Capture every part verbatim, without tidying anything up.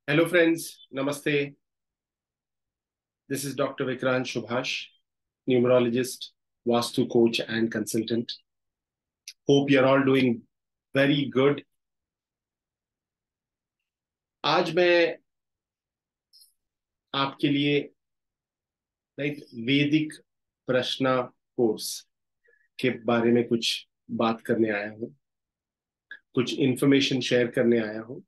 Hello friends, Namaste. This is Doctor Vikrant Shubhash, numerologist, Vastu coach and consultant. Hope you're all doing very good. आज मैं आपके लिए right वैदिक प्रश्न course के बारे में कुछ बात करने आया हूँ, कुछ इंफॉर्मेशन शेयर करने आया हूँ.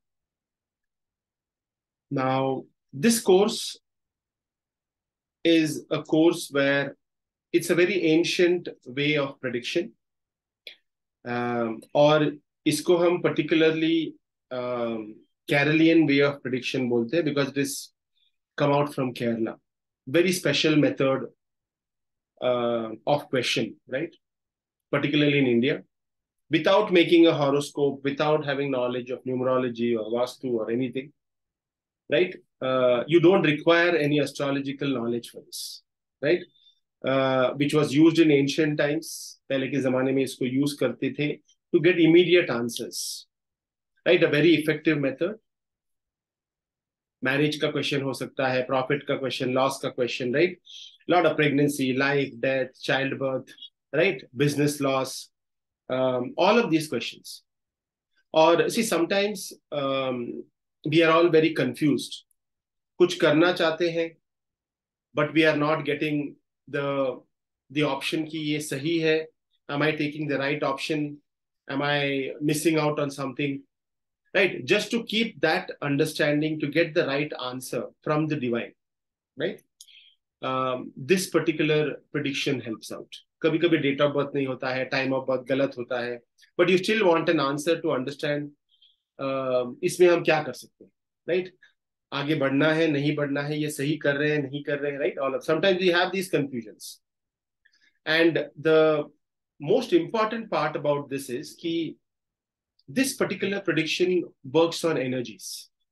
Now, this course is a course where it's a very ancient way of prediction. Um, और इसको हम particularly um, Carolian way of prediction बोलते हैं because it is come out from Kerala. Very special method uh, of question, right? Particularly in India, without making a horoscope, without having knowledge of numerology or Vastu or anything, right? Uh, you don't require any astrological knowledge for this, right? Uh, which was used in ancient times. पहले के जमाने में इसको use करते थे to get immediate answers, right? A very effective method. Marriage का question हो सकता है, प्रॉफिट का क्वेश्चन, लॉस का question, right? Lot of pregnancy, life, death, child birth, right? Business loss, all of these questions. और see sometimes we are all very confused. कुछ करना चाहते हैं but we are not getting the the option कि ये सही है. Am I taking the right option? Am I missing out on something? Right, just to keep that understanding, to get the right answer from the divine, right? um, this particular prediction helps out. कभी कभी date of birth नहीं होता है, time of birth गलत होता है, but you still want an answer to understand इसमें हम क्या कर सकते हैं, राइट? आगे बढ़ना है, नहीं बढ़ना है, ये सही कर रहे हैं, नहीं कर रहे हैं, right? All of sometimes we have these confusions. And the most important part about this is कि this particular prediction works on energies.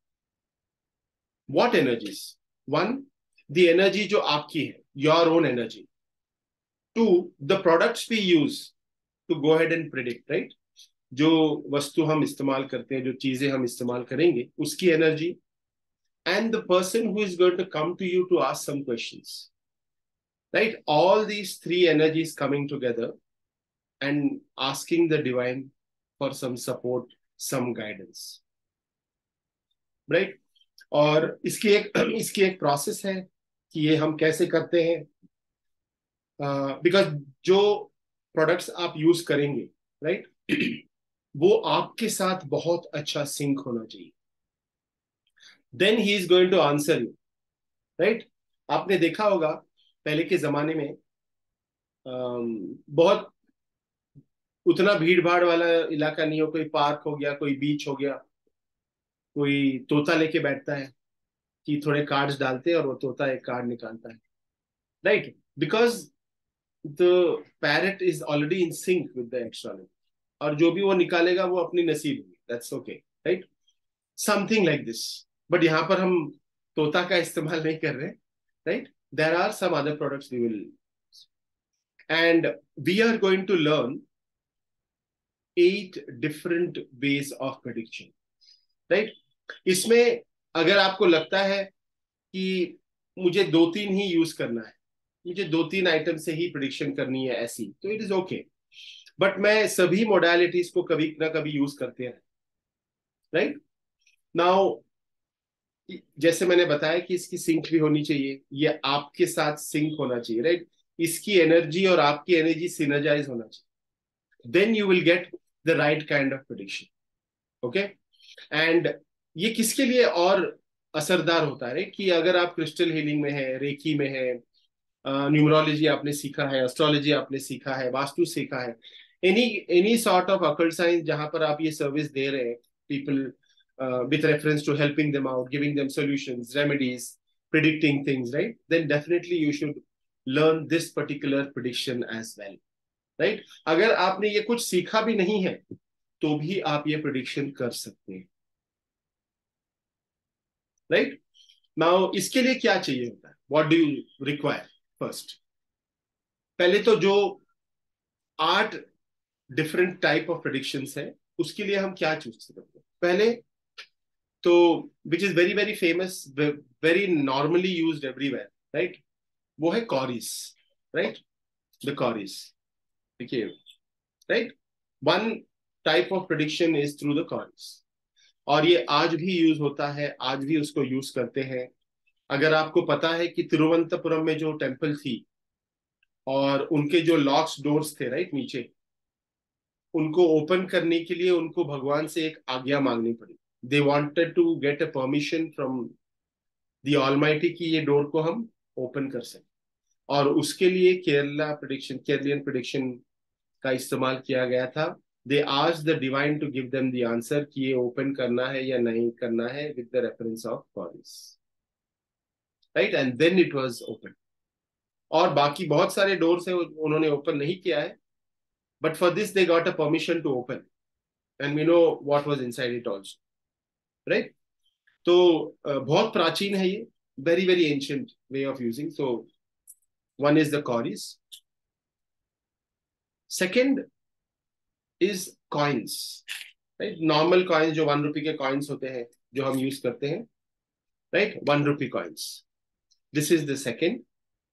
What energies? One, the energy जो आपकी है, your own energy. Two, the products we use to go ahead and predict, right? जो वस्तु हम इस्तेमाल करते हैं, जो चीजें हम इस्तेमाल करेंगे, उसकी energy. And the person who is going to come to you to ask some questions, right? All these three energies coming together and asking the divine for some support, some guidance, right? और इसकी एक इसकी एक process है कि ये हम कैसे करते हैं. बिकॉज uh, जो प्रोडक्ट्स आप यूज करेंगे, राइट right? वो आपके साथ बहुत अच्छा सिंक होना चाहिए. Then he is going to answer you, right? आपने देखा होगा पहले के जमाने में um, बहुत उतना भीड़ भाड़ वाला इलाका नहीं हो, कोई पार्क हो गया, कोई बीच हो गया, कोई तोता लेके बैठता है कि थोड़े कार्ड्स डालते हैं और वो तोता एक कार्ड निकालता है, right? Because the parrot is already in sync with the astrology, और जो भी वो निकालेगा वो अपनी नसीब होगी, that's okay, right? Something like this. But यहाँ पर हम तोता का इस्तेमाल नहीं कर रहे, right? There are some other products we will, and we are going to learn eight different ways of prediction, right? इसमें अगर आपको लगता है कि मुझे दो तीन ही यूज करना है, मुझे दो तीन आइटम से ही प्रिडिक्शन करनी है ऐसी, तो इट इज ओके. बट मैं सभी मोडालिटीज को कभी ना कभी यूज करते हैं, राइट? नाउ जैसे मैंने बताया कि इसकी सिंक भी होनी चाहिए, ये आपके साथ सिंक होना चाहिए, राइट? इसकी एनर्जी और आपकी एनर्जी सिनर्जाइज होना चाहिए. Then you will get the right kind of prediction. Okay? And ये किसके लिए और असरदार होता है कि अगर आप क्रिस्टल हीलिंग में है, रेकी में है, न्यूमरोलॉजी आपने सीखा है, एस्ट्रोलॉजी आपने सीखा है, वास्तु सीखा है, any any sort of occult science जहां पर आप ये सर्विस दे रहे हैं people with reference to helping them out, giving them solutions, remedies, predicting things, right? Then definitely you should learn this particular prediction as well. Right right? अगर आपने ये कुछ सीखा भी नहीं है तो भी आप ये प्रेडिक्शन कर सकते हैं, राइट? नाउ इसके लिए क्या चाहिए होता है? What do you require? First, पहले तो जो आठ डिफरेंट टाइप ऑफ प्रेडिक्शंस है उसके लिए हम क्या चूज करते हैं? पहले तो which is very very famous, very normally used everywhere, right, वो है कॉरिस, राइट, द कॉरिस, देखिए, right, one type of prediction is through the cowries, और ये आज भी यूज होता है, आज भी उसको यूज करते हैं। अगर आपको पता है कि तिरुवनंतपुरम में जो टेम्पल थी और उनके जो लॉक्स डोर्स थे, राइट, नीचे, उनको ओपन करने के लिए उनको भगवान से एक आज्ञा मांगनी पड़ी। They wanted to get a permission from the almighty कि ये डोर को हम ओपन कर सकें, और उसके लिए केरला प्रेडिक्शन, केरलियन प्रेडिक्शन का इस्तेमाल किया गया था। They asked the divine to give them the answer कि ये ओपन करना है या नहीं करना है with the reference of cowries, right, and then it was open. और बाकी बहुत सारे डोर्स है उन्होंने ओपन नहीं किया है, but for this they got a permission to open, and we know what was inside it also, right. तो uh, बहुत प्राचीन है ये, very very ancient way of using. So one is the cowries, second is coins, right, normal coins जो one rupee के coins होते हैं जो हम यूज करते हैं, right, one rupee coins, this is the second.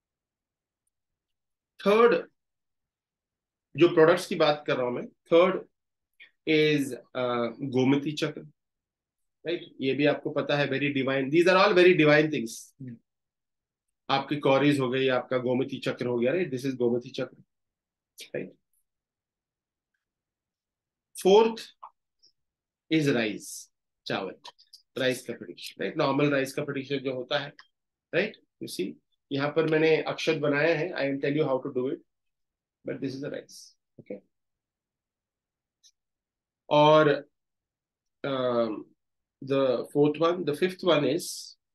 Third, जो प्रोडक्ट्स की बात कर रहा हूं मैं, third is Gomti chakra, right, ये भी आपको पता है, very divine, these are all very divine things. आपकी कॉरीज हो गई, आपका गोमती चक्र हो गया, right, this is Gomti chakra, right. Fourth is rice, चावल, राइस का प्रेडिक्शन, राइट, नॉर्मल राइस का प्रेडिक्शन जो होता है, राइट, यू सी, यहाँ पर मैंने अक्षर बनाया है, I will tell you how to do it, but this is the rice, okay. और the fourth one, the fifth one is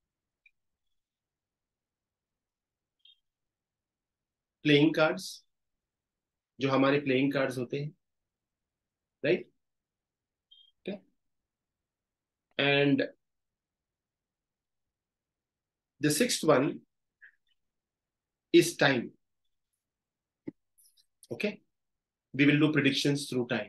playing cards, जो हमारे प्लेइंग कार्ड्स होते हैं, right, and the sixth one is time, okay, we will do predictions through time.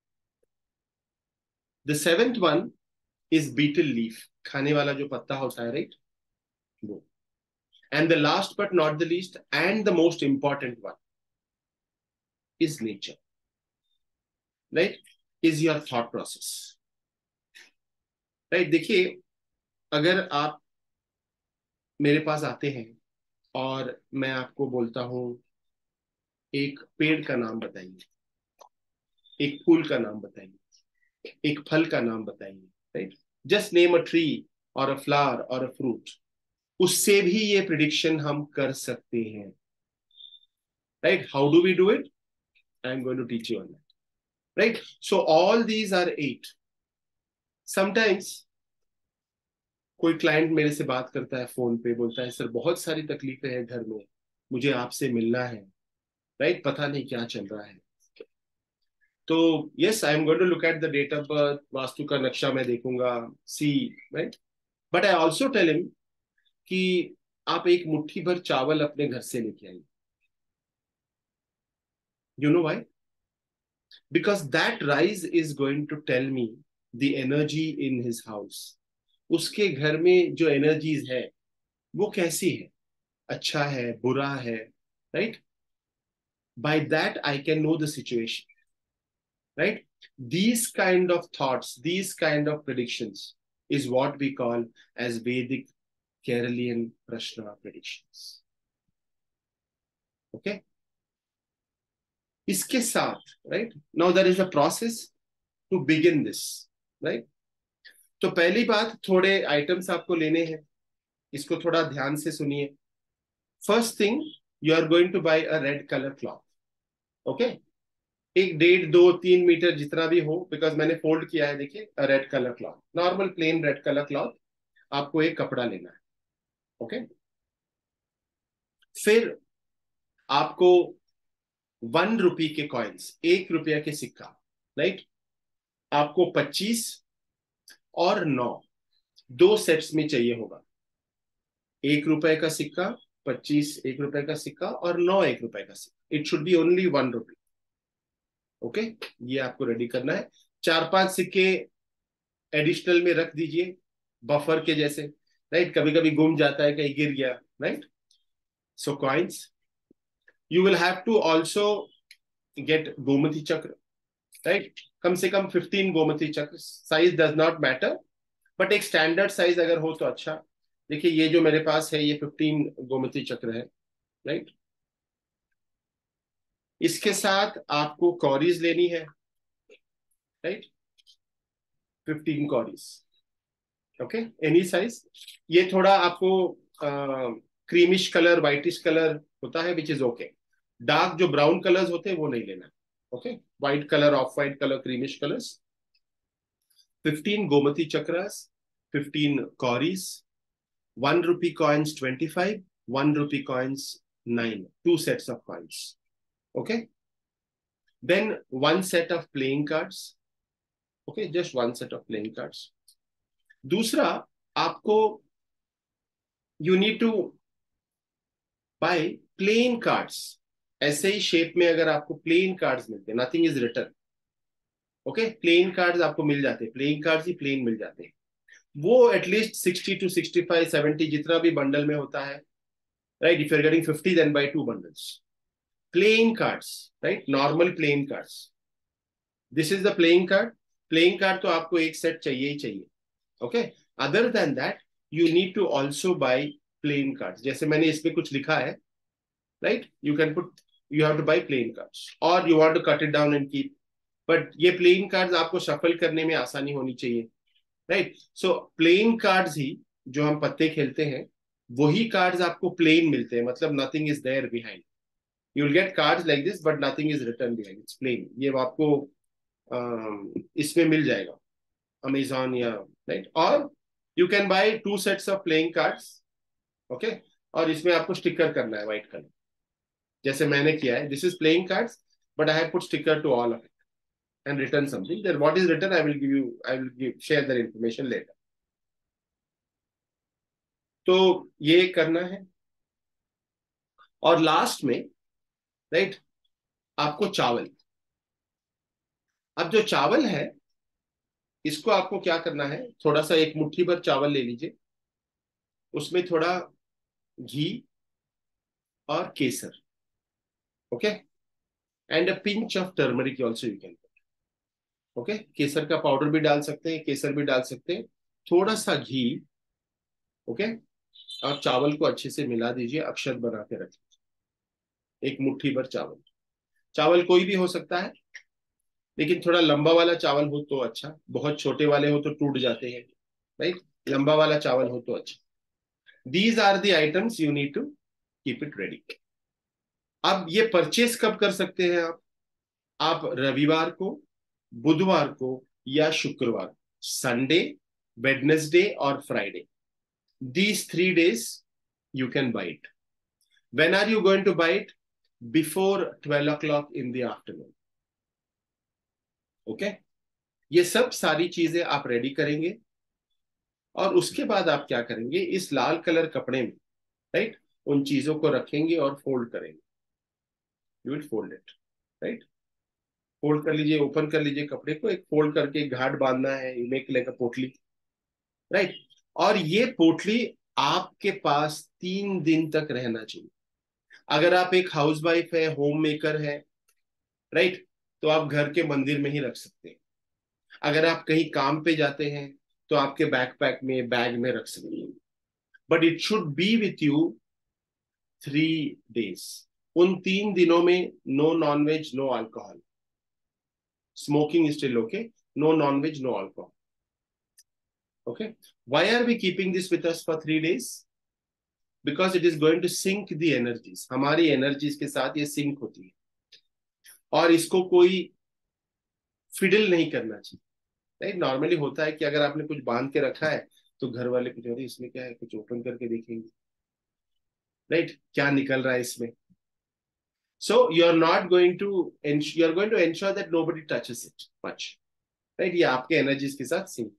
The seventh one is betel leaf, खाने वाला जो पत्ता होता है, right, वो, and the last but not the least and the most important one is nature, right, is your thought process, right। देखिए, अगर आप मेरे पास आते हैं और मैं आपको बोलता हूं एक पेड़ का नाम बताइए, एक फूल का नाम बताइए, एक फल का नाम बताइए, right, just name a tree और अ फ्लावर और अ फ्रूट, उससे भी ये प्रिडिक्शन हम कर सकते हैं, right. How do we do it? I am going to teach you on that, right. So all these are eight. Sometimes कोई क्लाइंट मेरे से बात करता है फोन पे, बोलता है सर बहुत सारी तकलीफें हैं घर में, मुझे आपसे मिलना है, राइट, पता नहीं क्या चल रहा है। तो yes, I am going to look at the date of birth, vastu का नक्शा मैं देखूंगा, see, right, but I also tell him कि आप एक मुट्ठी भर चावल अपने घर से लेके आइए। You know why? Because that rice is going to tell me the energy in his house, उसके घर में जो एनर्जीज है वो कैसी है, अच्छा है, बुरा है, right. By that I can know the situation, right? These kind of thoughts, these kind of predictions is what we call as Vedic Keralian Prashna predictions. Okay? इसके साथ, right? Now there is a process to begin this, right? तो पहली बात, थोड़े items आपको लेने हैं, इसको थोड़ा ध्यान से सुनिए। First thing, you are going to buy a red colour cloth, okay, एक डेढ़ दो तीन मीटर जितना भी हो, बिकॉज मैंने फोल्ड किया है, देखिए, red colour cloth, normal plain red colour cloth, आपको एक कपड़ा लेना है, ओके। फिर आपको वन रुपी के कॉइन्स, एक रुपया के सिक्का, राइट, आपको पच्चीस और नौ, दो सेट्स में चाहिए होगा। एक रुपए का सिक्का, पच्चीस एक रुपए का सिक्का, और नौ एक रुपए का सिक्का। It should be only one rupee, okay. ये आपको रेडी करना है। चार पांच सिक्के एडिशनल में रख दीजिए, बफर के जैसे, राइट, कभी कभी गुम जाता है, कहीं गिर गया, right. So coins, you will have to also get Gomti chakra, right. कम से कम fifteen Gomti chakra, size does not matter, but एक स्टैंडर्ड साइज अगर हो तो अच्छा. देखिए ये जो मेरे पास है ये फिफ्टीन गोमती चक्र है, राइट. इसके साथ आपको कॉरीज लेनी है, right, fifteen cowries. Okay, any size. ये थोड़ा आपको क्रीमिश कलर, वाइटिश कलर होता है, विच इज ओके. डार्क जो ब्राउन कलर्स होते हैं वो नहीं लेना. Okay, white colour, off white colour, creamish colours. Fifteen Gomti chakras, fifteen cowries, one rupee coins twenty-five, one rupee coins nine, two sets of coins. Okay, then one set of playing cards. Okay, just one set of playing cards. दूसरा, आपको you need to buy plain cards. ऐसे ही shape में अगर आपको plane cards मिलते हैं, nothing is return. Okay, plain cards आपको मिल जाते हैं, प्लेन कार्ड्स ही प्लेन मिल जाते हैं. वो at least sixty two sixty five seventy जितना भी बंडल में होता है, right? If you're getting fifty, then buy two bundles. Playing cards, right? Normal playing cards. This is the playing card. Playing card तो आपको एक सेट चाहिए ही चाहिए. Okay? Other than that, you need to also buy playing cards. जैसे मैंने इसमें कुछ लिखा है, right? You can put, you have to buy playing cards, or you want to cut it down and keep. But ये playing cards आपको shuffle करने में आसानी होनी चाहिए, right? So playing cards ही जो हम पत्ते खेलते हैं, वही कार्ड्स आपको प्लेन मिलते हैं, मतलब nothing is there behind. You will get cards like this but nothing is return behind, it's plain. ये आपको uh, इसमें मिल जाएगा अमेजॉन या, राइट. और you can buy two sets of playing cards. Okay, और इसमें आपको स्टिकर करना है व्हाइट कलर, जैसे मैंने किया है. This is playing cards but I have put sticker to all of it and written something. Then what is written, I will give you, I will give, share that information later. तो ये करना है. और last में, right, आपको चावल. अब जो चावल है इसको आपको क्या करना है, थोड़ा सा एक मुट्ठी भर चावल ले लीजिए, उसमें थोड़ा घी और केसर. Okay, and a pinch of turmeric also you can. Okay, केसर का पाउडर भी डाल सकते हैं, केसर भी डाल सकते हैं, थोड़ा सा घी. ओके, और चावल को अच्छे से मिला दीजिए, अक्षत बना के रखिए. एक मुट्ठी भर चावल. चावल कोई भी हो सकता है, लेकिन थोड़ा लंबा वाला चावल हो तो अच्छा, बहुत छोटे वाले हो तो टूट जाते हैं, राइट. लंबा वाला चावल हो तो अच्छा. These are the items you need to keep it ready. अब ये परचेस कब कर सकते हैं आप आप रविवार को, बुधवार को या शुक्रवार, संडे, वेडनेसडे और Friday. These three days you can buy it. When are you going to buy it? Before twelve o'clock in the afternoon. Okay, ये सब सारी चीजें आप रेडी करेंगे, और उसके बाद आप क्या करेंगे, इस लाल कलर कपड़े में, राइट, उन चीजों को रखेंगे और फोल्ड करेंगे. You will fold it, right. Fold कर लीजिए, ओपन कर लीजिए कपड़े को, एक फोल्ड करके घाट बांधना है, मेक लाइक अ पोटली, राइट. और ये पोटली आपके पास तीन दिन तक रहना चाहिए. अगर आप एक हाउस वाइफ है, होम मेकर है, राइट, तो आप घर के मंदिर में ही रख सकते हैं. अगर आप कहीं काम पे जाते हैं तो आपके बैकपैक में, बैग में रख सकते हैं. But it should be with you three days. उन तीन दिनों में no nonveg, no alcohol. Smoking is still okay, no nonveg, no alcohol. Okay, why are we keeping this with us for three days? Because it is going to sync the energies. हमारी energies के साथ ये sink होती है, और इसको कोई fiddle नहीं करना चाहिए, राइट. नॉर्मली होता है कि अगर आपने कुछ बांध के रखा है तो घर वाले कुछ, अरे इसमें क्या है, कुछ ओपन करके देखेंगे, राइट, क्या निकल रहा है इसमें. So you are not going to, you are going to ensure that nobody touches it much, right. ये आपके एनर्जीज के साथ सिंक.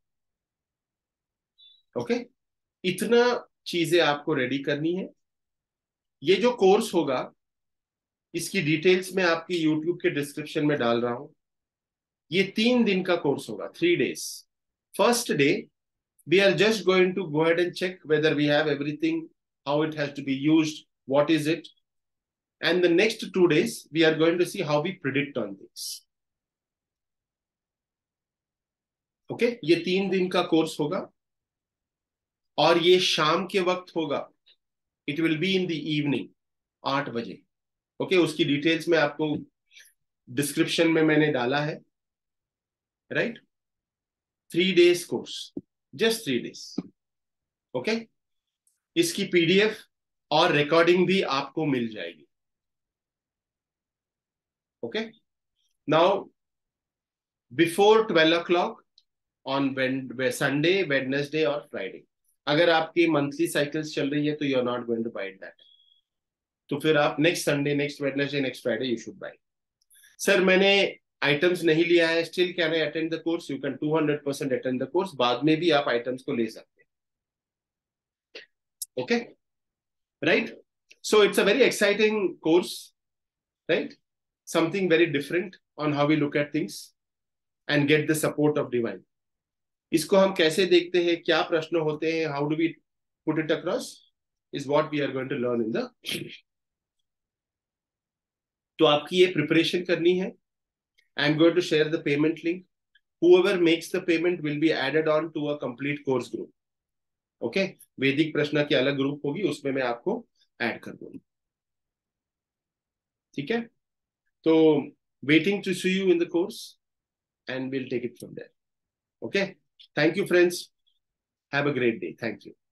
ओके, इतना चीजें आपको रेडी करनी है. ये जो कोर्स होगा इसकी डिटेल्स मैं आपकी यूट्यूब के डिस्क्रिप्शन में डाल रहा हूं. ये तीन दिन का कोर्स होगा, three days. First day We are just going to go ahead and check whether we have everything, how it has to be used, what is it. And the next two days, we are going to see how we predict on this. Okay okay? ये तीन दिन का course होगा और ये शाम के वक्त होगा. It will be in the evening, आठ बजे. Okay okay? उसकी डिटेल्स में आपको डिस्क्रिप्शन में मैंने डाला है. Right, three days course, just three days. Okay, इसकी पीडीएफ और रिकॉर्डिंग भी आपको मिल जाएगी. Okay, now before twelve o'clock on Sunday, Wednesday और फ्राइडे, अगर आपकी मंथली साइकिल्स चल रही है तो you are not going to buy that. तो फिर आप next Sunday, next Wednesday, next Friday you should buy. Sir मैंने आइटम्स नहीं लिया है, still can I attend the course? You can two hundred percent attend the course. बाद में भी आप आइटम्स को ले सकते हैं. Okay, right. So it's a very exciting course, right? Something very different on how we look at things and get the support of divine. इसको हम कैसे देखते हैं, क्या प्रश्न होते हैं, how do we put it across, is what we are going to learn in the. तो आपकी ये प्रिपरेशन करनी है. I am going to share the payment link. whoever makes the payment will be added on to a complete course group. Okay, वैदिक प्रश्न की अलग group होगी, उसमें मैं आपको ऐड कर दूंगा. ठीक है, तो waiting to see you in the course and we'll take it from there. Okay, thank you friends, have a great day. Thank you.